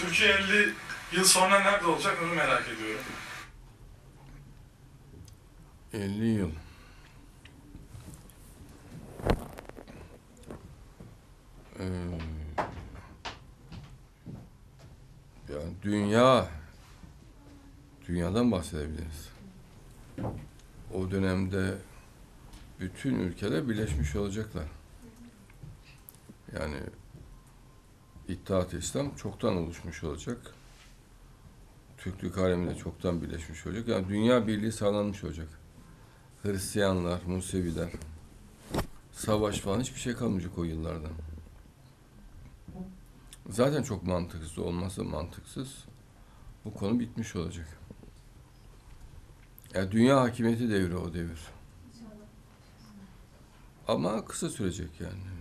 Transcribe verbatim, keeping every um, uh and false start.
Türkiye elli yıl sonra nerede olacak onu merak ediyorum. elli yıl. Ee, yani dünya, dünyadan bahsedebiliriz. O dönemde bütün ülkeler birleşmiş olacaklar. Yani İttihat-ı İslam çoktan oluşmuş olacak. Türklük alemi de çoktan birleşmiş olacak. Yani dünya birliği sağlanmış olacak. Hristiyanlar, Museviler, savaş falan hiçbir şey kalmayacak o yıllardan. Zaten çok mantıksız, olmazsa mantıksız. Bu konu bitmiş olacak. Yani dünya hakimiyeti devri o devir. Ama kısa sürecek yani.